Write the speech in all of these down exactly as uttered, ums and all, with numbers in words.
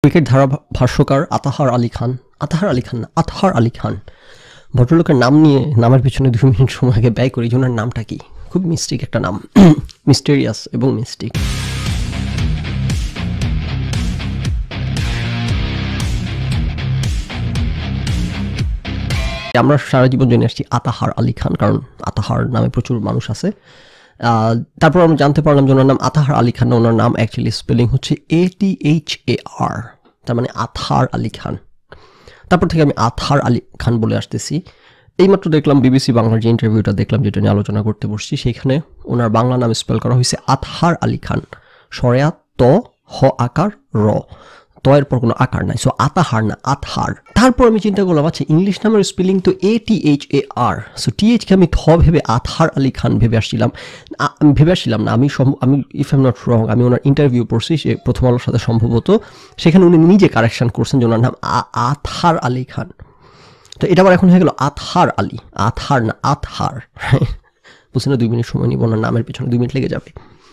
Cricket ধারা ভাষ্যকার আতাহার আলী খান, আতাহার আলী খান না আতহার আলী খান, ভদ্রলোকের নাম নিয়ে নামের পিছনে দুই মিনিট সময় আগে ব্যয় করি। ওনার নামটা কি? খুব মিস্টিক একটা নাম, মিস্টেরিয়াস এবং মিস্টিক। আমরা সারা জীবন জেনে আসছি আতাহার আলী খান, কারণ আতাহার নামে প্রচুর মানুষ আছে। তারপর আমরা জানতে পারলাম যে ওনার নাম আতাহার আলী খান, ওনার নাম অ্যাকচুয়ালি স্পেলিং হচ্ছে এ টি এইচ এ আর, তার মানে আতহার আলী খান। তারপর থেকে আমি আতহার আলী খান বলে আসতেছি। এইমাত্র দেখলাম বিবিসি বাংলার যে ইন্টারভিউটা দেখলাম, যেটা নিয়ে আলোচনা করতে বসছি, সেখানে ওনার বাংলা নাম স্পেল করা হয়েছে আতহার আলী খান, সরেয়া ত হ আকার র, ত এর পর কোনো আকার নাই, সো আতাহার না আতহার। তারপর আমি চিন্তা করলাম, আচ্ছা ইংলিশ নামের স্পেলিং তো A T H A R, so T এইচকে আমি থ ভেবে আতহার আলী খান ভেবে আসছিলাম ভেবে আসছিলাম না আমি আমি ইফ এম নট রং, আমি ওনার ইন্টারভিউ পড়ছি সে প্রথম আলোর সাথে সম্ভবত, সেখানে উনি নিজে কারেকশন করছেন যে ওনার নাম আতহার আলী খান। তো এটা আবার এখন হয়ে গেল আতহার আলী, আতহার না আতহার, বুঝছেন না? দুই মিনিট সময় নিব, ওনার নামের পিছনে দুই মিনিট লেগে যাবে।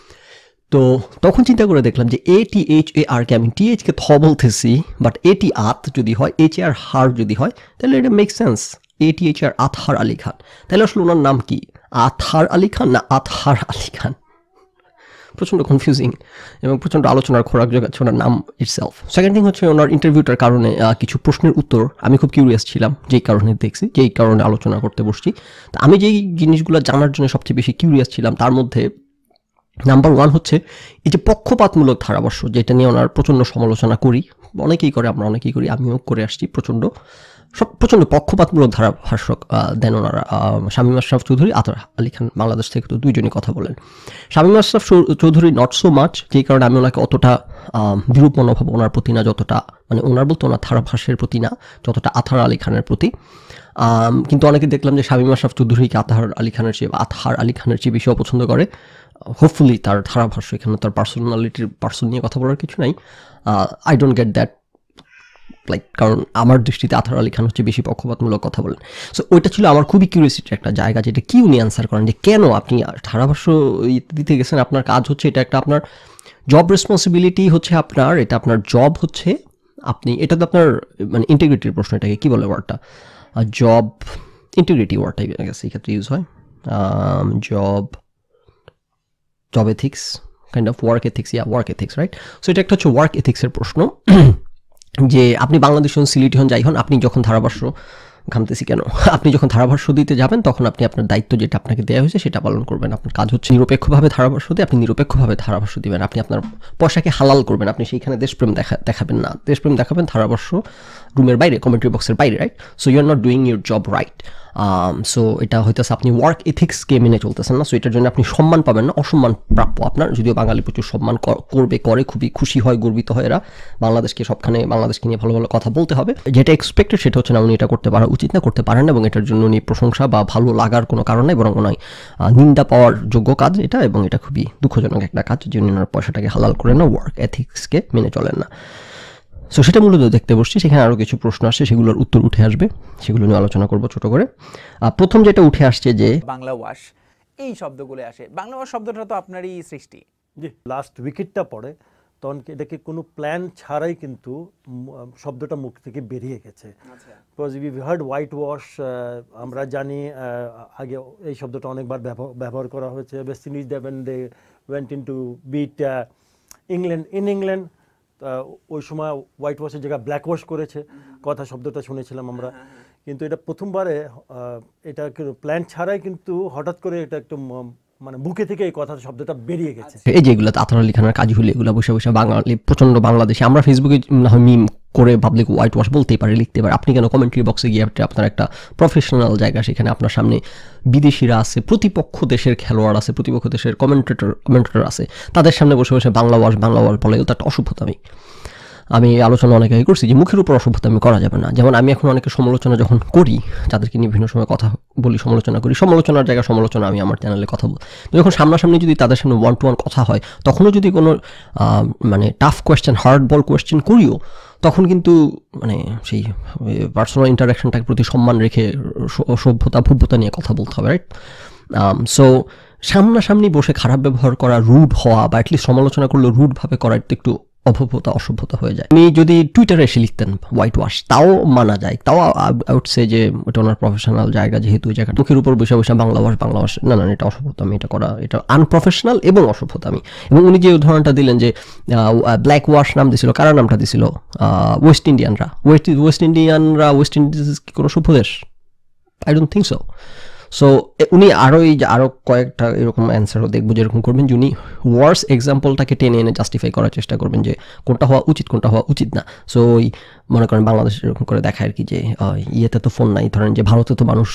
তো তখন চিন্তা করে দেখলাম যে এ টি এইচ এ আর কে আমি টি এইচকে থ বলতেছি, বাট এ টি আত যদি হয়, এইচ এ আর হার যদি হয়, তাহলে এটা make sense, A T H R Athar Ali Khan. তাহলে আসলে ওনার নাম কি, আতহার আলী খান না আতহার আলী খান? প্রচণ্ড কনফিউজিং এবং প্রচণ্ড আলোচনার খোরাক যোগাচ্ছে ওনার নাম ইটসেলফ। সেকেন্ড থিং হচ্ছে ওনার ইন্টারভিউটার কারণে কিছু প্রশ্নের উত্তর আমি খুব কিউরিয়াস ছিলাম, যেই কারণে দেখছি, যেই কারণে আলোচনা করতে বসছি। তা আমি যেই জিনিসগুলো জানার জন্য সবচেয়ে বেশি কিউরিয়াস ছিলাম, তার মধ্যে নাম্বার ওয়ান হচ্ছে এই যে পক্ষপাতমূলক ধারাভাষ্য, যেটা নিয়ে ওনার প্রচণ্ড সমালোচনা করি, অনেকেই করে, আমরা অনেকেই করি, আমিও করে আসছি। প্রচণ্ড সব প্রচণ্ড পক্ষপাতমূলক ধারাভাষ্য দেন ওনারা। শামীম আশরাফ চৌধুরী, আতহার আলী খান, বাংলাদেশ থেকে তো দুইজনই কথা বলেন। Shamim Ashraf Chowdhury not so much, যেই কারণে আমি ওনাকে অতটা বিরূপ মনোভাব ওনার প্রতি না, যতটা মানে ওনার বলতে ওনার ধারাভাষ্যের প্রতি না, যতটা আতহার আলী খানের প্রতি। কিন্তু অনেকে দেখলাম যে শামীম আশরাফ চৌধুরীকে আতহার আলী খানের চেয়ে বা আতহার আলী খানের চেয়ে বেশি অপছন্দ করে। হোপফুলি তার ধারাভাষ্য, এখানে তার পার্সোনালিটির পার্সন নিয়ে কথা বলার কিছু নাই। I don't get that, like, কারণ আমার দৃষ্টিতে আতহার আলী খান হচ্ছে বেশি পক্ষপাতমূলক কথা বলেন। সো ওইটা ছিল আমার খুবই কিউরিয়াসিটির একটা জায়গা, যেটা কি উনি অ্যান্সার করেন, যে কেন আপনি ধারাভাষ্য দিতে গেছেন, আপনার কাজ হচ্ছে, এটা একটা আপনার জব রেসপন্সিবিলিটি হচ্ছে আপনার, এটা আপনার জব হচ্ছে, আপনি এটা তো আপনার মানে ইন্টিগ্রিটির প্রশ্ন, এটাকে কী বলে ওয়ার্ডটা, জব ইন্টিগ্রিটি ওয়ার্ডটাই গেছে এক্ষেত্রে ইউজ হয়, job job ethics, kind of work ethics, yeah work ethics, right? So এটা একটা হচ্ছে ওয়ার্ক এথিক্সের প্রশ্ন, যে আপনি বাংলাদেশ হন, সিলেটি হন, যাই হন, আপনি যখন ধারাভাষ্য ঘামতেছি কেন আপনি যখন ধারাভাষ্য দিতে যাবেন, তখন আপনি আপনার দায়িত্ব যেটা আপনাকে দেওয়া হয়েছে সেটা পালন করবেন। আপনার কাজ হচ্ছে নিরপেক্ষভাবে ধারাভাষ্য দিয়ে আপনি নিরপেক্ষভাবে ধারাভাষ্য দিবেন, আপনি আপনার পয়সাকে হালাল করবেন, আপনি সেইখানে দেশপ্রেম দেখা দেখাবেন না, দেশপ্রেম দেখাবেন ধারাভাষ্য রুমের বাইরে, কমেন্ট্রি বক্সের বাইরে, right? So you are not doing your job right. So এটা হইতেছে আপনি ওয়ার্ক এথিক্সকে মেনে চলতেছেন না, সো এটার জন্য আপনি সম্মান পাবেন না, অসম্মান প্রাপ্য আপনার। যদিও বাঙালি প্রচুর সম্মান করবে, করে, খুবই খুশি হয়, গর্বিত হয় এরা, বাংলাদেশকে সবখানে বাংলাদেশকে নিয়ে ভালো ভালো কথা বলতে হবে, যেটা এক্সপেক্টেড সেটা হচ্ছে না, উনি এটা করতে পারা উচিত না, করতে পারেন না, এবং এটার জন্য উনি প্রশংসা বা ভালো লাগার কোনো কারণ নেই, বরং ওনার নিন্দা পাওয়ার যোগ্য কাজ এটা, এবং এটা খুবই দুঃখজনক একটা কাজ যে উনি ওনার পয়সাটাকে হালাল করেন না, ওয়ার্ক এথিক্সকে মেনে চলেন না। সো সেটা মূলত দেখতে বসছি, সেখানে আরও কিছু প্রশ্ন আসছে, সেগুলোর উত্তর উঠে আসবে, সেগুলো নিয়ে আলোচনা করবো ছোট করে। প্রথম যেটা উঠে আসছে যে বাংলা ওয়াশ, এই শব্দগুলো আসে, বাংলা ওয়াশ শব্দটা তো আপনারই সৃষ্টি। জি, লাস্ট উইকেটটা পড়ে তখন এটাকে কোনো প্ল্যান ছাড়াই কিন্তু শব্দটা মুখ থেকে বেরিয়ে গেছে। Because we heard white wash, আমরা জানি আগে এই শব্দটা অনেকবার ব্যবহার করা হয়েছে। ওয়েস্ট ইন্ডিজ দেবেন they went in to beat England, in England ওই সময় হোয়াইট ওয়াশের জায়গায় ব্ল্যাক ওয়াশ করেছে, কথা শব্দটা শুনেছিলাম আমরা। কিন্তু এটা প্রথমবারে এটা প্ল্যান ছাড়াই কিন্তু হঠাৎ করে এটা একটু মানে বুকে থেকে এই কথা শব্দটা বেরিয়ে গেছে। এই যেগুলো আতহার আলী খানের কাজ হলে এগুলো বসে বসে বাঙালি প্রচণ্ড বাংলাদেশে, আমরা ফেসবুকে মিম করে পাবলিক হোয়াইট ওয়াশ বলতেই পারে, লিখতে পারে, আপনি কেন কমেন্ট্রি বক্সে গিয়ে আপনার একটা প্রফেশনাল জায়গা, সেখানে আপনার সামনে বিদেশিরা আছে, প্রতিপক্ষ দেশের খেলোয়াড় আছে, প্রতিপক্ষ দেশের কমেন্টেটর কমেন্টেটর আছে, তাদের সামনে বসে বসে বাংলা ওয়াশ বাংলা ওয়াশ বলে, এটা একটা অসভ্যতামি। আমি আলোচনা অনেক আগে করছি যে মুখের উপর অসভ্যতামি করা যাবে না। যেমন আমি এখন অনেকের সমালোচনা যখন করি, যাদেরকে নিয়ে বিভিন্ন সময় কথা বলি, সমালোচনা করি, সমালোচনার জায়গায় সমালোচনা আমি আমার চ্যানেলে কথা বলি, যখন সামনাসামনি যদি তাদের সামনে ওয়ান টু ওয়ান কথা হয়, তখনও যদি কোনো মানে tough question, hard ball question করিও, তখন কিন্তু মানে সেই পার্সোনাল ইন্টারাকশনটার প্রতি সম্মান রেখে সভ্যতা ভব্যতা নিয়ে কথা বলতে হবে, রাইট? সো সামনাসামনি বসে খারাপ ব্যবহার করা, রুড হওয়া, বা অ্যাটলিস্ট সমালোচনা করলে রুডভাবে করা, একটু অভব্যতা অসভ্যতা হয়ে যায়। আমি যদি টুইটারে এসে লিখতেন হোয়াইট ওয়াশ, তাও মানা যায়, তাও আউট সে যে ওটা ওনার প্রফেশনাল জায়গা, যেহেতু ওই জায়গা মুখের উপর বসে বসে বাংলা ওয়াশ বাংলা ওয়াশ, না না এটা অসভ্যতা, আমি এটা করা এটা আনপ্রফেশনাল এবং অসভ্যতা আমি। এবং উনি যে উদাহরণটা দিলেন যে ব্ল্যাক ওয়াশ নাম দিছিল, কারা নামটা দিছিল? ওয়েস্ট ইন্ডিয়ানরা। ওয়েস্ট ওয়েস্ট ইন্ডিয়ানরা ওয়েস্ট ইন্ডিজ কি কোনো সভ্য দেশ? I don't think so. So উনি আরও এই যে আরও কয়েকটা এরকম অ্যান্সারও দেখবো যেরকম করবেন, যে উনি ওয়ার্স এক্সাম্পলটাকে টেনে এনে জাস্টিফাই করার চেষ্টা করবেন যে কোনটা হওয়া উচিত কোনটা হওয়া উচিত না। সো ওই মনে করেন বাংলাদেশে এরকম করে দেখায় আর কি যে ইয়েতে তো ফোন নাই, ধরেন যে ভারতে তো মানুষ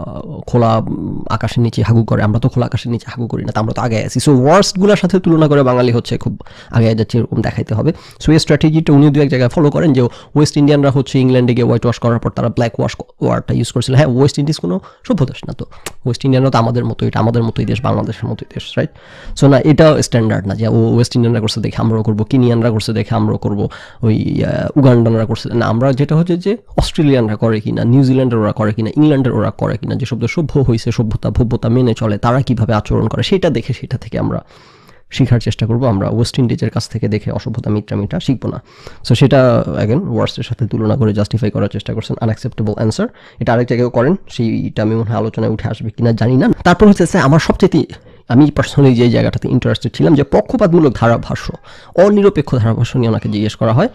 খোলা আকাশের নিচে হাগু করে, আমরা তো খোলা আকাশের নিচে হাগু করি না, তো আমরা তো আগে আছি। সো ওয়ার্সগুলোর সাথে তুলনা করে বাঙালি হচ্ছে খুব আগে যাচ্ছে এরকম দেখাইতে হবে। সো এই স্ট্র্যাটেজিটা উনি দু এক জায়গায় ফলো করেন যে ওয়েস্ট ইন্ডিয়ানরা হচ্ছে ইংল্যান্ডে গিয়ে হোয়াইট ওয়াশ করার পর তারা ব্ল্যাক ওয়াশ ওয়ার্ডটা ইউজ করেছিল। হ্যাঁ, ওয়েস্ট ইন্ডিজ কোনো সভ্য দেশ না, তো ওয়েস্ট ইন্ডিয়ানরা তো আমাদের মতো, এটা আমাদের মতোই দেশ, বাংলাদেশের মতোই দেশ, রাইট? সো না, এটা স্ট্যান্ডার্ড না যে ও ওয়েস্ট ইন্ডিয়ানরা করছে দেখে আমরাও করবো, কিনিয়ানরা করছে দেখে আমরাও করবো, ওই উগান্ডানরা করছে না। আমরা যেটা হচ্ছে যে অস্ট্রেলিয়ানরা করে কিনা, নিউজিল্যান্ডের ওরা করে কিনা, ইংল্যান্ডের ওরা করে কিনা, যে শব্দ সভ্য হয়েছে, সভ্যতা ভব্যতা মেনে চলে, তারা কিভাবে আচরণ করে সেটা দেখে সেটা থেকে আমরা শেখার চেষ্টা করবো। আমরা ওয়েস্ট ইন্ডিজের কাছ থেকে দেখে অসভ্যতা মিত্রামিটা শিখবো না। সো সেটা অ্যাগেন ওয়ার্সের সাথে তুলনা করে জাস্টিফাই করার চেষ্টা করছেন, আনঅ্যাকসেপ্টেবল অ্যান্সার। এটা আরেক জায়গায় করেন, সেইটা আমি মনে হয় আলোচনায় উঠে আসবে কিনা জানি না। তারপর হচ্ছে আমার সবচেয়ে আমি পার্সোনালি যে জায়গাটাতে ইন্টারেস্টেড ছিলাম, যে পক্ষপাতমূলক ধারাভাষ্য, অনিরপেক্ষ ধারাভাষ্য নিয়ে ওনাকে জিজ্ঞেস করা হয়,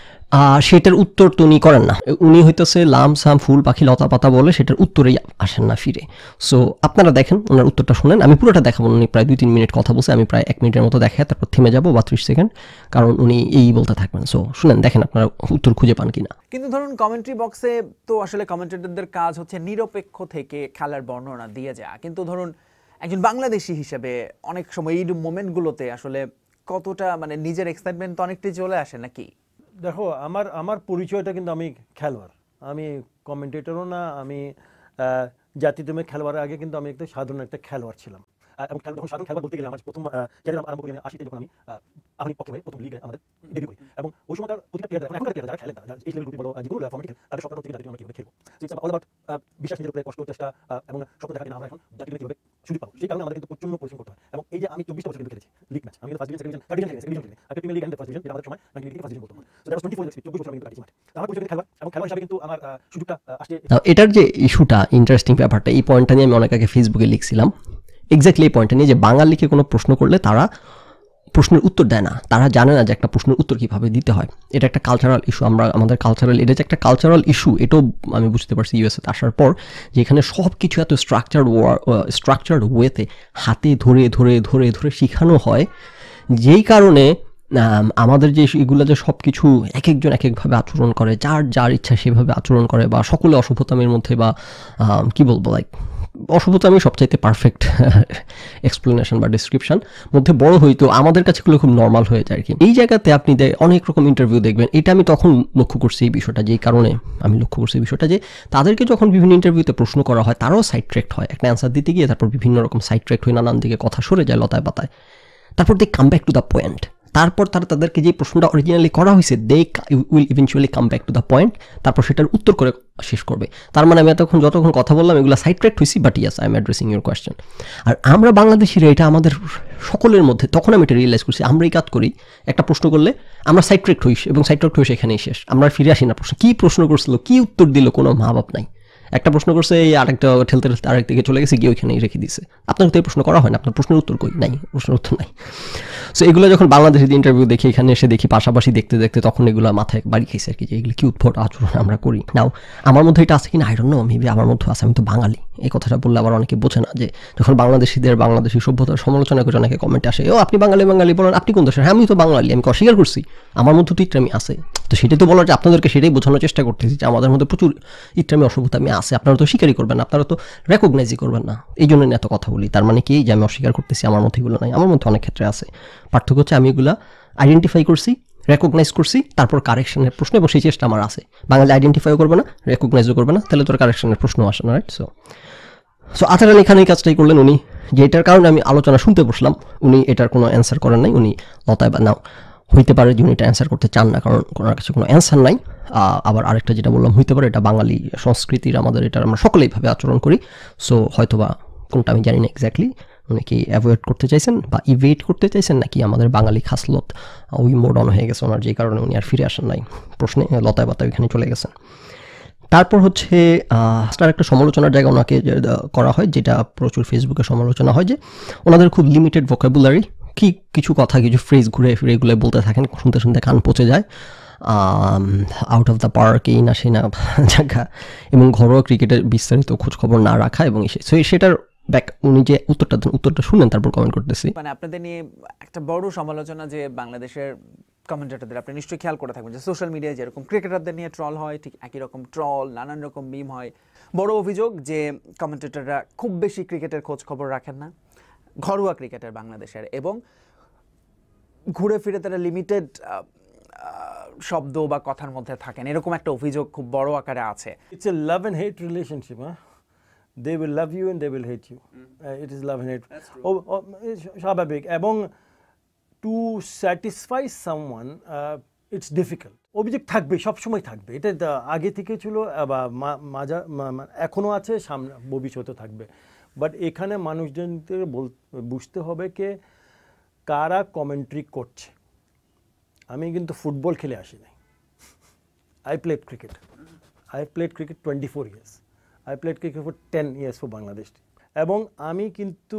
সেটার উত্তর তো উনি করেন না। উনি হইতেছে লাম সাম ফুল পাখি লতা পাতা বলে, সেটার উত্তরেই আসেন না ফিরে। সো আপনারা দেখেন ওনার উত্তরটা শুনেন, আমি পুরোটা দেখাবো। উনি প্রায় দুই তিন মিনিট কথা বলছে, আমি প্রায় এক মিনিটের মতো দেখাই, তারপর থেমে যাবো বা ত্রিশ সেকেন্ড, কারণ উনি এই বলতে থাকবেন। সো শুনেন, দেখেন আপনারা উত্তর খুঁজে পান কিনা। কিন্তু ধরুন কমেন্ট্রি বক্সে তো আসলে কমেন্টেটরদের কাজ হচ্ছে নিরপেক্ষ থেকে খেলার বর্ণনা দিয়ে যাওয়া, কিন্তু ধরুন একজন বাংলাদেশি হিসেবে অনেক সময় এই মোমেন্টগুলোতে আসলে কতটা মানে নিজের এক্সাইটমেন্ট তো অনেকটাই চলে আসে নাকি? দেখো, আমার আমার পরিচয়টা কিন্তু আমি খেলোয়াড়, আমি কমেন্টেটরও না, আমি জাতীয় টিমে খেলোয়াড়ের আগে কিন্তু আমি একটা সাধারণ একটা খেলোয়াড় ছিলাম। এবং যখন সাধারণ খেলোয়াড় বলতে গেলে আমার প্রথম ক্যারিয়ার আরম্ভ করি আমি আশিতে, যখন আমি আমি পক্ষে প্রথম লিগে আমাদের ডেবিউ করি, এবং ওই সময়কার প্রতিটা প্লেয়ার, এখনকার প্লেয়ার যারা খেলেন, এই লেভেল গ্রুপ বলো, যেগুলো ফর্মেট খেলেন, তাদের স্বপ্ন থেকে জাতীয় আমরা কীভাবে খেলবো। সো ইটস অল অ্যাবাউট বিশ্বাস, নিজের উপরে কষ্ট, চেষ্টা এবং স্বপ্ন দেখা কিনা আমরা এখন জাতীয় কীভাবে সুযোগ পাবো, সেই কারণে আমাদের কিন্তু প্রচন্ড পরিশ্রম করতে হয়। এবং এই যে আমি চব্বিশটা বছর কিন্তু খেলেছি লিগ ম্যাচ, আমি কিন্তু first division, second division, third division খেলেছি, একটা premier league and first division, যেটা আমাদের সময় নাকি লিগ ফার্স্ট ডিভিশন বলতো। So that was twenty four years, চব্বিশ বছর আমি কিন্তু কাটিয়েছি মাঠে। আমার পরিচয় খেলোয়াড়, এবং খেলোয়াড় হিসেবে কিন্তু আমার সুযোগটা আসছে। এটার যে ইস্যুটা, ইন্টারেস্টিং ব্যাপারটা, এই পয়েন্টটা নিয়ে আমি অনেক আগে ফেসবুকে লিখছিলাম, এক্স্যাক্টলি এই পয়েন্টটা নিয়ে, যে বাঙালিকে কোনো প্রশ্ন করলে তারা প্রশ্নের উত্তর দেয় না, তারা জানে না যে একটা প্রশ্নের উত্তর কীভাবে দিতে হয়। এটা একটা কালচারাল ইস্যু, আমরা আমাদের কালচারাল, এটা যে একটা কালচারাল ইস্যু, এটাও আমি বুঝতে পারছি ইউএসএতে আসার পর, যে এখানে সব কিছু এত স্ট্রাকচার্ড স্ট্রাকচার্ড ওয়েতে হাতে ধরে ধরে ধরে ধরে শেখানো হয়, যেই কারণে আমাদের যে এগুলো যে সব কিছু এক একজন এক একভাবে আচরণ করে, যার যার ইচ্ছা সেভাবে আচরণ করে, বা সকলে অসভ্যতামের মধ্যে, বা কী বলবো, লাইক অসভ্যতা আমি সবচাইতে পারফেক্ট এক্সপ্লেনেশন বা ডিসক্রিপশন মধ্যে বড় হইতো, আমাদের কাছে এগুলো খুব নর্মাল হয়ে যায় আর কি। এই জায়গাতে আপনি অনেক রকম ইন্টারভিউ দেখবেন, এটা আমি তখন লক্ষ্য করছি এই বিষয়টা, যেই কারণে আমি লক্ষ্য করছি এই বিষয়টা, যে তাদেরকে যখন বিভিন্ন ইন্টারভিউতে প্রশ্ন করা হয়, তারাও সাইড ট্র্যাক্ট হয় একটা অ্যান্সার দিতে গিয়ে, তারপর বিভিন্ন রকম সাইড ট্র্যাক্ট হয়ে নানান দিকে কথা সরে যায় লতায় পাতায়, তারপর they come back to the point. তারপর তারা তাদেরকে যে প্রশ্নটা অরিজিনালি করা হয়েছে, they will eventually come back to the point, তারপর সেটার উত্তর করে শেষ করবে। তার মানে আমি এতক্ষণ যতক্ষণ কথা বললাম এগুলো সাইড ট্র্যাক্ট হয়েছি, but yes I am addressing your question. আর আমরা বাংলাদেশিরা, এটা আমাদের সকলের মধ্যে, তখন আমি এটা রিয়েলাইজ করছি, আমরা এই কাজ করি, একটা প্রশ্ন করলে আমরা সাইড ট্র্যাক্ট হই, এবং সাইড ট্র্যাক্ট হয়ে সেখানেই শেষ, আমরা ফিরে আসি না প্রশ্ন, কী প্রশ্ন করছিল, কী উত্তর দিল, কোনো মা বাপ নাই। একটা প্রশ্ন করছে, এই আরেকটা ঠেলতে ঠেলতে আরেক দিকে চলে গেছে, গিয়ে ওইখানেই রেখে দিচ্ছে। আপনার তো এই প্রশ্ন করা হয় না, আপনার প্রশ্নের উত্তর কই নাই, প্রশ্নের উত্তর নাই। সো এগুলো যখন বাংলাদেশের ইন্টারভিউ দেখি, এখানে এসে দেখি, পাশাপাশি দেখতে দেখতে তখন এগুলো মাথায় বাড়ি খাইছে আর কি, যে এগুলো কি উদ্ভট আচরণ আমরা করি। নাও আমার মধ্যে এটা আছে কিনা আই ডোন্ট নো, মেবি আমার মধ্যে আছে, আমি তো বাঙালি। এই কথাটা বললে আবার অনেকে বোঝে না, যে যখন বাংলাদেশিদের বাংলাদেশি সভ্যতার সমালোচনা করে অনেকে কমেন্টে আসে, ও আপনি বাঙালি বাঙালি বলেন, আপনি কোন দেশের? হ্যাঁ আমি তো বাঙালি, আমি অস্বীকার করছি, আমার মধ্যে তো ইত্রামি আছে। তো সেটাই তো বলার, যে আপনাদেরকে সেটাই বোঝানোর চেষ্টা করতেছি, যে আমাদের মধ্যে প্রচুর ইত্রামি অসভ্যতা আমি আছে, আপনারা তো স্বীকারই করবেন না, আপনারা তো রেকগনাইজই করবেন না, এই জন্য এত কথা বলি। তার মানে কি যে আমি অস্বীকার করতেছি আমার মধ্যে এগুলো নাই? আমার মধ্যে অনেক ক্ষেত্রে আছে। পার্থক্য হচ্ছে আমি এগুলো আইডেন্টিফাই করছি, রেকগনাইজ করছি, তারপর কারেকশনের প্রশ্ন, এবং সেই চেষ্টা আমার আছে। বাঙালি আইডেন্টিফাইও করবে না, রেকগনাইজও করবে না, তাহলে তোর কারেকশনের প্রশ্ন আসে না, রাইট? সো সো আতার আলী খান এই কাজটাই করলেন। উনি যে এটার কারণে আমি আলোচনা শুনতে বসলাম, উনি এটার কোনো অ্যান্সার করেন নাই। উনি লতায় বা নাও হইতে পারে যে উনি এটা অ্যান্সার করতে চান না, কারণ ওনার কাছে কোনো অ্যান্সার নাই। আবার আরেকটা যেটা বললাম, হইতে পারে এটা বাঙালি সংস্কৃতির, আমাদের এটা আমরা সকলেইভাবে আচরণ করি। সো হয়তো বা কোনটা আমি জানি না এক্স্যাক্টলি, উনি কি অ্যাভয়েড করতে চাইছেন বা ইভেট করতে চাইছেন, নাকি আমাদের বাঙালি খাসলত ওই মোডন হয়ে গেছে ওনার, যে কারণে উনি আর ফিরে আসেন নাই, প্রশ্নে লতায় বাতায় ওইখানে চলে গেছেন। তারপর হচ্ছে তার একটা সমালোচনার জায়গা ওনাকে করা হয়, যেটা প্রচুর ফেসবুকে সমালোচনা হয়, যে ওনাদের খুব লিমিটেড ভোকাবুলারি, কি কিছু কথা কিছু ফ্রেজ ঘুরে ফিরে এগুলো বলতে থাকেন, শুনতে শুনতে কান পচে যায়, আউট অফ দ্য পার্ক এই না সেই না জায়গা, এবং ঘরোয়া ক্রিকেটের বিস্তারিত খোঁজখবর না রাখা, এবং সেটার ব্যাক উনি যে উত্তরটা উত্তরটা শুনেন তারপর কমেন্ট করতেছি। মানে আপনাদের নিয়ে একটা বড় সমালোচনা যে বাংলাদেশের কমেন্টেটরদের, আপনি নিশ্চয়ই খেয়াল করে থাকবেন যে সোশ্যাল মিডিয়ায় যেরকম ক্রিকেটারদের নিয়ে ট্রল হয়, ঠিক একই রকম ট্রল নানান রকম মিম হয়। বড় অভিযোগ যে কমেন্টেটররা খুব বেশি ক্রিকেটের খোঁজ খবর রাখেন না, ঘরোয়া ক্রিকেটের বাংলাদেশের, এবং ঘুরে ফিরে তারা লিমিটেড শব্দ বা কথার মধ্যে থাকেন, এরকম একটা অভিযোগ খুব বড় আকারে আছে। It's a love and hate relationship, হ্যাঁ, they will love you and they will hate you. Mm. Uh, it is love and hate. Oh, oh, স্বাভাবিক, এবং to satisfy someone it's difficult. অভিযোগ থাকবে, সবসময় থাকবে, এটা আগে থেকে ছিল বা মাজা এখনও আছে, সামনে ভবিষ্যতে থাকবে। বাট এখানে মানুষজনদের বুঝতে হবে কে কারা কমেন্ট্রি করছে। আমি কিন্তু ফুটবল খেলে আসি নাই, I played cricket, I played cricket twenty four years, I played cricket for ten years for Bangladesh. এবং আমি কিন্তু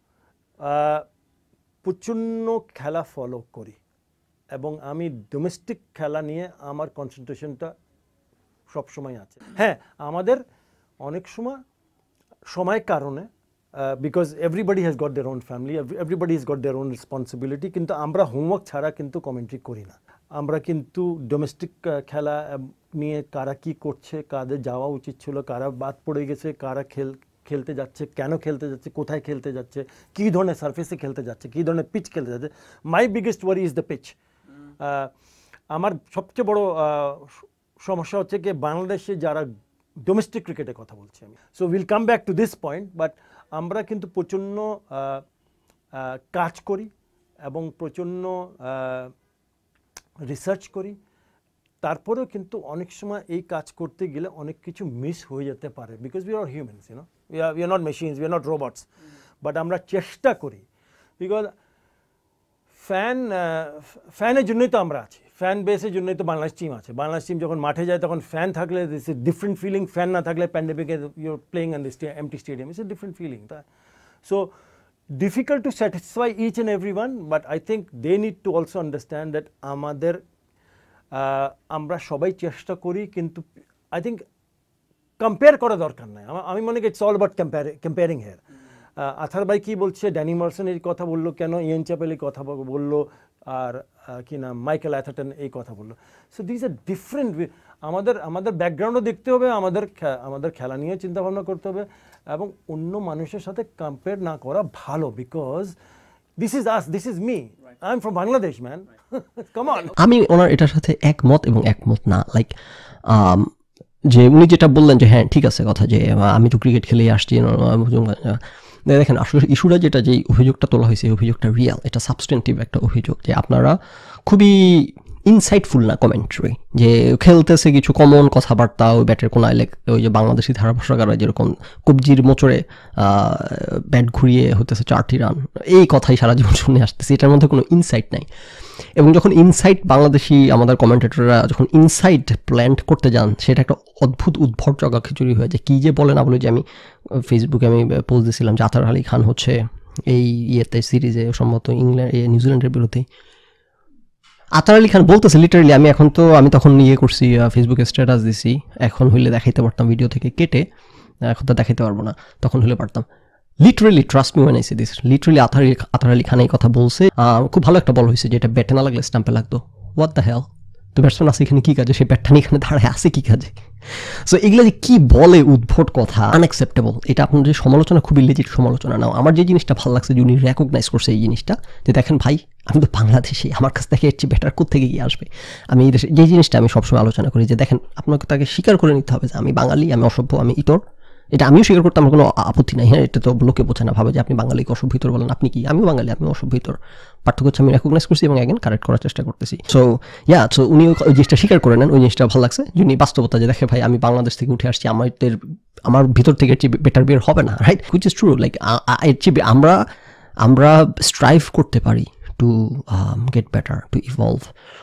প্রচণ্ড খেলা ফলো করি, এবং আমি ডোমেস্টিক খেলা নিয়ে আমার কনসেন্ট্রেশনটা সবসময় আছে। হ্যাঁ, আমাদের অনেক সময় সময়ের কারণে, because everybody has got their own family, everybody has got their own responsibility, কিন্তু আমরা হোমওয়ার্ক ছাড়া কিন্তু কমেন্ট্রি করি না। আমরা কিন্তু ডোমেস্টিক খেলা নিয়ে কারা কি করছে, কাদের যাওয়া উচিত ছিল, কারা বাদ পড়ে গেছে, কারা খেল খেলতে যাচ্ছে, কেন খেলতে যাচ্ছে, কোথায় খেলতে যাচ্ছে, কী ধরনের সারফেসে খেলতে যাচ্ছে, কী ধরনের পিচ খেলতে যাচ্ছে। My biggest worry is the pitch. আমার সবচেয়ে বড় সমস্যা হচ্ছে কি বাংলাদেশে যারা ডোমেস্টিক ক্রিকেটে কথা বলছি আমি, so will come back to this point, but আমরা কিন্তু প্রচণ্ড কাজ করি এবং প্রচণ্ড রিসার্চ করি, তারপরেও কিন্তু অনেক সময় এই কাজ করতে গেলে অনেক কিছু মিস হয়ে যেতে পারে, because we are humans, you know, we are we are not machines, we are not robots, but আমরা চেষ্টা করি, বিকজ ফ্যান ফ্যানের জন্যই তো আমরা আছি, ফ্যান বেসের জন্যই তো বাংলাদেশ টিম আছে। বাংলাদেশ টিম যখন মাঠে যায় তখন ফ্যান থাকলে this is different feeling, fan না থাকলে প্যান্ডেমিকে your playing on this empty stadium, it's a different feeling. So difficult to satisfy each and everyone, but I think they need to also understand that আমাদের আমরা সবাই চেষ্টা করি, কিন্তু I think compare করা দরকার নাই। আমি মনে করি it's all about comparing here. Athar ভাই কী বলছে, ড্যানি মার্সন এই কথা বললো কেন, ইয়েন চ্যাপেল এই কথা বললো, আর কি নাম মাইকেল অ্যাথারটন এই কথা বললো। So this are different. আমাদের আমাদের ব্যাকগ্রাউন্ডও দেখতে হবে, আমাদের আমাদের খেলা নিয়ে চিন্তাভাবনা করতে হবে, এবং অন্য মানুষের সাথে কম্পেয়ার না করা ভালো, because this is us, this is me, I am from Bangladesh man, come on. আমি ওনার এটার সাথে একমত এবং একমত না, লাইক যে উনি যেটা বললেন যে হ্যাঁ ঠিক আছে কথা, যে আমি তো ক্রিকেট খেলেই আসছি, দেখেন আসলে ইস্যুটা যেটা, যে অভিযোগটা তোলা হয়েছে এই অভিযোগটা রিয়াল, এটা সাবস্টেন্টিভ একটা অভিযোগ, যে আপনারা খুবই ইনসাইটফুল না কমেন্ট্রি, যে খেলতেছে কিছু কমন কথাবার্তা, ওই ব্যাটের কোনো আইলে ওই যে বাংলাদেশি ধারাভাষ্যকাররা যেরকম কবজির মোচড়ে ব্যাট ঘুরিয়ে হতেছে চারটি রান, এই কথাই সারা জীবন শুনে আসতেছে, এটার মধ্যে কোনো ইনসাইট নাই। এবং যখন ইনসাইট বাংলাদেশি আমাদের কমেন্টেটররা যখন ইনসাইট প্ল্যান্ট করতে যান, সেটা একটা অদ্ভুত উদ্ভট জগা খিচুড়ি হয়ে যায়। কী যে বলে না বলে, যে আমি ফেসবুকে আমি পোস্ট দিয়েছিলাম যে আতার আলী খান হচ্ছে এই ইয়েতে সিরিজে সম্ভবত ইংল্যান্ড নিউজিল্যান্ডের বিরুদ্ধে, আতার আলী খান বলতেছে লিটারালি, আমি এখন তো আমি তখন ইয়ে করছি ফেসবুকে স্ট্যাটাস দিছি, এখন হইলে দেখাইতে পারতাম ভিডিও থেকে কেটে, এখন তো দেখাইতে পারবো না, তখন হলে পারতাম। Literally trust me when I say this, literally Athar Athar Ali Khan এই কথা বলছে। খুব ভালো একটা বল হয়েছে, যেটা ব্যাটে না লাগলে স্টাম্পে লাগতো। হোয়াট দ্য হেল, তো ব্যাটসম্যান আছে এখানে কী কাজে, সেই ব্যাটটা নিয়ে এখানে দাঁড়ায় আছে কী কাজে? সো এগুলো যে কী বলে উদ্ভট কথা, আনএক্সেপ্টেবল। এটা আপনার যে সমালোচনা খুবই লেজিট সমালোচনা নাও। আমার যে জিনিসটা ভালো লাগছে যে উনি রেকগনাইজ করছে এই জিনিসটা, যে দেখেন ভাই আমি তো বাংলাদেশি, আমার কাছ থেকে এর চেয়ে বেটার কোত্থেকে গিয়ে আসবে। আমি এই দেশে যে জিনিসটা আমি সবসময় আলোচনা করি, যে দেখেন আপনাকে তাকে স্বীকার করে নিতে হবে যে আমি বাঙালি, আমি অসভ্য, আমি ইতর, এটা আমিও স্বীকার করতে আমার কোনো আপত্তি নাই, হ্যাঁ, এটা তো লোকে বোঝে না, ভাবে যে আপনি বাঙালিকে অসভ্যতর বলেন, আপনি কি, আমিও বাঙালি, আমিও অসভ্যতর। পার্থক্য হচ্ছে আমি রেকগনাইজ করছি এবং অ্যাগেন কারেক্ট করার চেষ্টা করতেছি। সো ইয়া, সো উনি ওই জিনিসটা স্বীকার করে নেন, ওই জিনিসটা ভালো লাগছে, যিনি বাস্তবতা যে দেখে ভাই আমি বাংলাদেশ থেকে উঠে আসছি, আমাদের আমার ভিতর থেকে এর চেয়ে বেটার বের হবে না, right, which is true. Like এর চেয়ে আমরা আমরা স্ট্রাইভ করতে পারি to get better, to evolve,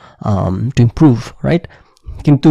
to improve, right. কিন্তু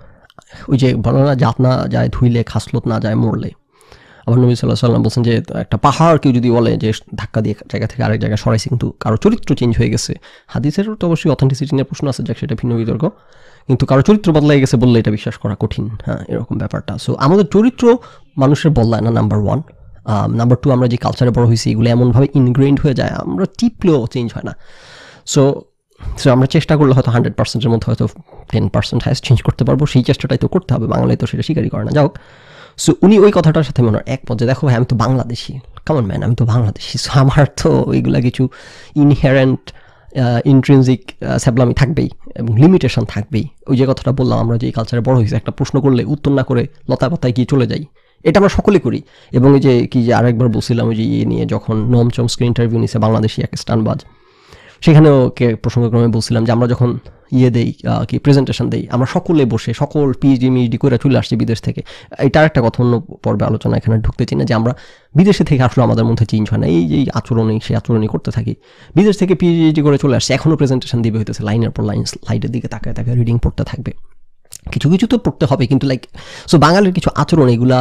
ওই যে বলো না, জাত না যায় ধুইলে খাসলত না যায় মরলে। আবার নবী সাল্লাল্লাহু আলাইহি ওয়াসাল্লাম বলছেন যে একটা পাহাড় কেউ যদি বলে যে ধাক্কা দিয়ে জায়গা থেকে আরেক জায়গায় সরাইছে, কিন্তু কারো চরিত্র চেঞ্জ হয়ে গেছে, হাদিসের তো অবশ্যই অথেন্টিসিটি নিয়ে প্রশ্ন আছে, যাক সেটা ভিন্ন বিতর্ক, কিন্তু কারো চরিত্র বদলাই গেছে বললে এটা বিশ্বাস করা কঠিন, হ্যাঁ, এরকম ব্যাপারটা। সো আমাদের চরিত্র মানুষের বদলায় না, নাম্বার ওয়ান। নাম্বার টু, আমরা যে কালচারে বড় হয়েছি এগুলো এমনভাবে ইনগ্রেইন্ড হয়ে যায়, আমরা টিপলেও চেঞ্জ হয় না। সো সো আমরা চেষ্টা করলে হয়তো হান্ড্রেড পার্সেন্টের মধ্যে হয়তো টেন পার্সেন্ট হাইস্ট চেঞ্জ করতে পারবো, সেই চেষ্টাটাই তো করতে হবে, বাংলায় তো সেটা স্বীকারই করে না। যাও, সো উনি ওই কথাটার সাথে মনে হয় একমত যে দেখো ভাই আমি তো বাংলাদেশি, কেমন ম্যান, আমি তো বাংলাদেশি, সো আমার তো এইগুলা কিছু ইনহেরেন্ট ইন্ট্রিনজিক স্যাবলামি থাকবেই এবং লিমিটেশন থাকবেই। ওই যে কথাটা বললাম, আমরা যে কালচারে বড় হয়েছে, একটা প্রশ্ন করলে উত্তর না করে লতা পাতায় গিয়ে চলে যাই, এটা আমরা সকলে করি। এবং ওই যে কি যে আরেকবার বলছিলাম ওই যে ইয়ে নিয়ে, যখন নোম চমস্কি ইন্টারভিউ নিয়েছে বাংলাদেশি এক স্টানবাজ, সেখানেও কে প্রসঙ্গক্রমে বলছিলাম যে আমরা যখন ইয়ে দেই কি প্রেজেন্টেশন দেই, আমরা সকলে বসে সকল পিএইচডি মিএইচডি করে চলে আসছি বিদেশ থেকে। এটার একটা কথা অন্য পর্বে আলোচনা এখানে ঢুকতে চাই না, যে আমরা বিদেশে থেকে আসলে আমাদের মধ্যে চেঞ্জ হয় না, এই যে আচরণই সেই আচরণই করতে থাকি। বিদেশ থেকে পিএইচডি করে চলে আসছে, এখনও প্রেজেন্টেশন দিবে হইতেছে, লাইনের পর লাইন, স্লাইডের দিকে তাকায় তাকায় রিডিং পড়তে থাকবে, কিছু কিছু তো পড়তে হবে, কিন্তু লাইক সো বাঙালির কিছু আচরণ এগুলা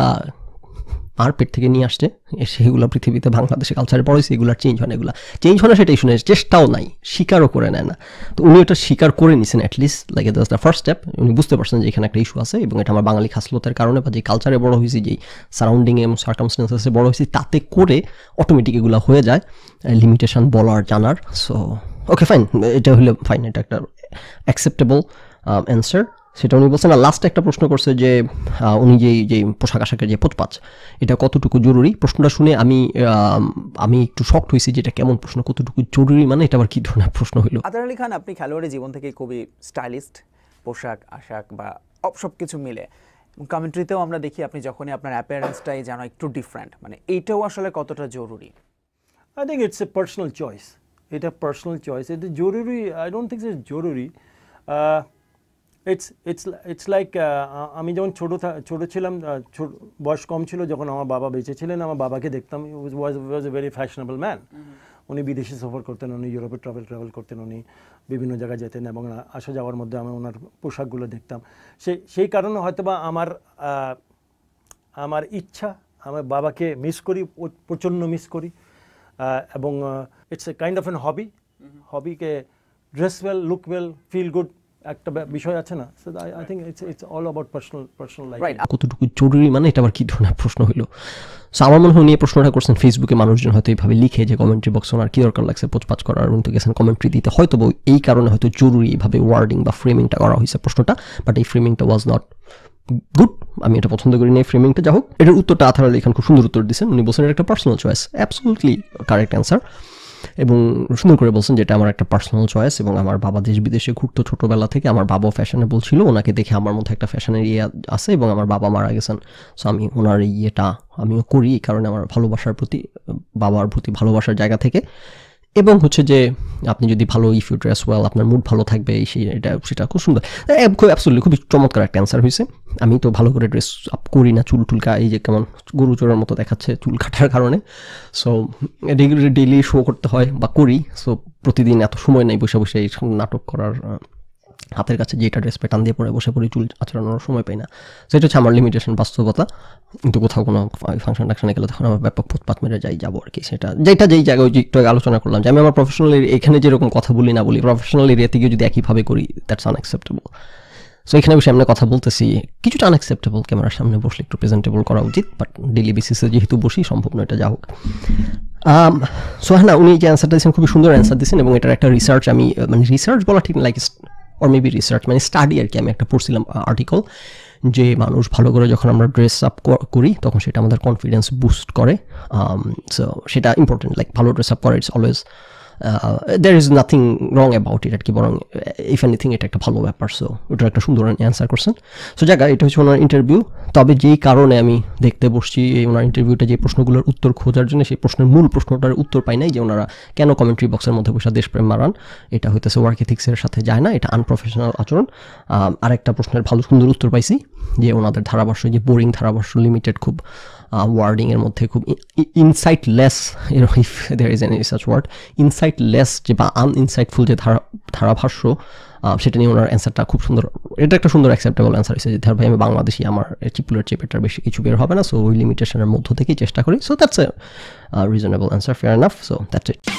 আর পেট থেকে নিয়ে আসছে, সেগুলো পৃথিবীতে বাংলাদেশে কালচারে পড়েছে, এগুলো চেঞ্জ হয় না, এগুলো চেঞ্জ হয় না, সেটাই শুনে চেষ্টাও নাই, স্বীকারও করে নেয় না। তো উনি ওটা স্বীকার করে নিছেন at least, like that's the first step. উনি বুঝতে পারছেন যে এখানে একটা ইস্যু আছে এবং এটা আমার বাঙালি খাসলতের কারণে বা যে কালচারে বড় হয়েছি, যেই সারাউন্ডিং এবং সার্কামস্টেন্সেসে বড় হয়েছি, তাতে করে অটোমেটিক এগুলো হয়ে যায়, লিমিটেশন বলার জানার। সো ওকে ফাইন, এটা হলে ফাইন, এটা একটা অ্যাকসেপ্টেবল অ্যান্সার। সেটা উনি বলছেন। আর লাস্টে একটা প্রশ্ন করছে যে উনি যে যে পোশাক আশাকের যে পোচপাচ, এটা কতটুকু জরুরি। প্রশ্নটা শুনে আমি আমি একটু শকড হয়েছি যে এটা কেমন প্রশ্ন, কতটুকু জরুরি মানে এটা আবার কী ধরনের প্রশ্ন হলো। আতার আলী খান, আপনি খেলোয়াড়ি জীবন থেকে খুবই স্টাইলিস্ট, পোশাক আশাক বা সব কিছু মিলে। কমেন্ট্রিতেও আমরা দেখি আপনি যখনই আপনার অ্যাপিয়ারেন্সটাই যেন একটু ডিফারেন্ট, মানে এইটাও আসলে কতটা জরুরি? I think it's a personal choice, এটা পার্সোনাল চয়েস, এটা জরুরি আই ডোন্ট থিঙ্ক ইটস জরুরি। ইটস ইটস ইটস লাইক আমি যখন ছোটো ছোটো ছিলাম, বয়স কম ছিল, যখন আমার বাবা বেঁচে ছিলেন, আমার বাবাকে দেখতাম, was was a very fashionable man. উনি বিদেশে সফর করতেন, উনি ইউরোপে ট্রাভেল ট্রাভেল করতেন, উনি বিভিন্ন জায়গায় যেতেন এবং আসা যাওয়ার মধ্যে আমি ওনার পোশাকগুলো দেখতাম। সেই সেই কারণে হয়তো বা আমার আমার ইচ্ছা, আমার বাবাকে মিস করি, প্রচণ্ড মিস করি। এবং it's a kind of an hobby, হবিকে dress well, look well, feel good একটা বিষয় আছে না। So I think it's it's all about personal personal life. কতটুকু জরুরি মানে এটা আবার কী ধরনের প্রশ্ন হইলো। সো আমার মনে হয় নিয়ে প্রশ্নটা করছেন ফেসবুকে, মানুষজন হয়তো এইভাবে লিখে যে কমেন্ট্রি বক্স ওনার কী দরকার লাগছে পোচপাচ করার, উনি তো গেছেন কমেন্ট্রি দিতে, হয়তো এই কারণে হয়তো জরুরি এইভাবে ওয়ার্ডিং বা ফ্রেমিংটা করা হয়েছে প্রশ্নটা, বাট এই ফ্রেমিংটা ওয়াজ নট গুড, আমি এটা পছন্দ করি না এই ফ্রেমিংটা। যাই হোক, এটার উত্তরটা আতার আলী খান খুব সুন্দর উত্তর দিচ্ছেন। উনি বলছেন এটা একটা personal choice, absolutely correct answer, এবং সুন্দর করে বলছেন যেটা আমার একটা পার্সোনাল চয়েস। এবং আমার বাবা দেশ বিদেশে ঘুরতো ছোটোবেলা থেকে, আমার বাবাও ফ্যাশনেবল ছিল, ওনাকে দেখে আমার মধ্যে একটা ফ্যাশনের ইয়ে আছে, এবং আমার বাবা মারা গেছেন, সো আমি ওনার এই ইয়েটা আমিও করি, এই কারণে আমার ভালোবাসার প্রতি, বাবার প্রতি ভালোবাসার জায়গা থেকে। এবং হচ্ছে যে আপনি যদি ভালো, ইফ ইউ ড্রেস ওয়েল, আপনার মুড ভালো থাকবে, সেই এটা সেটা খুব সুন্দর, খুব অ্যাবসলিউটলি খুবই চমৎকার একটা অ্যান্সার হয়েছে। আমি তো ভালো করে ড্রেস আপ করি না, চুল টুলকা এই যে কেমন গরু চোরের মতো দেখাচ্ছে চুল কাটার কারণে, সো ডেইলি শো করতে হয় বা করি। সো প্রতিদিন এত সময় নেই বসে বসে এই নাটক করার, হাতের কাছে যেটা ড্রেস প্যাটার্ন দিয়ে পরে বসে পড়ে চুল আচড়ানোর সময় পাই না। সো এটা হচ্ছে আমার লিমিটেশন, বাস্তবতা। কিন্তু কোথাও কোনো ফাংশন টাকশনে গেলে তখন আমার ব্যাপক ফুটপাত মেরে যাই যাবো আর কি। সেটা যেটা যেই জায়গায় ওই একটু আলোচনা করলাম যে আমি আমার প্রফেশনাল এখানে যেরকম কথা বলি না বলি, প্রফেশনাল এরিয়াতে গিয়ে যদি একইভাবে করি, দ্যাটস আনঅ্যাকসেপ্টেবল। সো এখানে বসে আমরা কথা বলতেছি, কিছুটা আনঅ্যাকসেপ্টেবল, ক্যামেরার সামনে বসলে একটু প্রেজেন্টেবল করা উচিত, বাট ডেইলি বেসিসে যেহেতু বসি সম্ভব নয়, এটা যা হোক। সো হ্যাঁ না, উনি যে অ্যান্সারটা দিয়েছেন খুবই সুন্দর অ্যান্সার দিয়েছেন, এবং এটার একটা রিসার্চ, আমি মানে রিসার্চ বলা ঠিক লাইক অর মেবি রিসার্চ মানে স্টাডি আর কি, আমি একটা পড়ছিলাম আর্টিকেল, যে মানুষ ভালো করে যখন আমরা ড্রেস আপ করি তখন সেটা আমাদের কনফিডেন্স বুস্ট করে। সো সেটা ইম্পর্টেন্ট, লাইক ভালো ড্রেস আপ করা it's always there is nothing wrong about it আর কি, বরং ইফ এনিথিং এটা একটা ভালো ব্যাপার। সো ওটার একটা সুন্দর অ্যান্সার করছেন। সো জায়গা এটা হচ্ছে ওনার ইন্টারভিউ। তবে যেই কারণে আমি দেখতে বসছি এই ওনার ইন্টারভিউটা, যে প্রশ্নগুলোর উত্তর খোঁজার জন্য, সেই প্রশ্নের মূল প্রশ্নটার উত্তর পাই নাই, যে ওনারা কেন কমেন্ট্রি বক্সের মধ্যে বসে দেশপ্রেম মারান। এটা হইতেছে ওয়ার্ক এথিক্সের সাথে যায় না, এটা আনপ্রফেশনাল আচরণ। আরেকটা প্রশ্নের ভালো সুন্দর উত্তর পাইছি, যে ওনাদের ধারাভাষ্য যে বোরিং ধারাভাষ্য, লিমিটেড, খুব ওয়ার্ডিংয়ের মধ্যে খুব insightless, if there is any such word, insightless যে বা আনইনসাইটফুল যে ধারা ধারাভাষ্য, সেটা নিয়ে ওনার অ্যান্সারটা খুব সুন্দর। এটা একটা সুন্দর অ্যাকসেপ্টেবল অ্যান্সার হয়েছে, যে ধর ভাই আমি বাংলাদেশি, আমার চিপুলের চেপেটার বেশি কিছু বের হবে না, সো ওই লিমিটেশনের মধ্য থেকেই চেষ্টা করি। So that's a reasonable answer, fair enough. So that's it.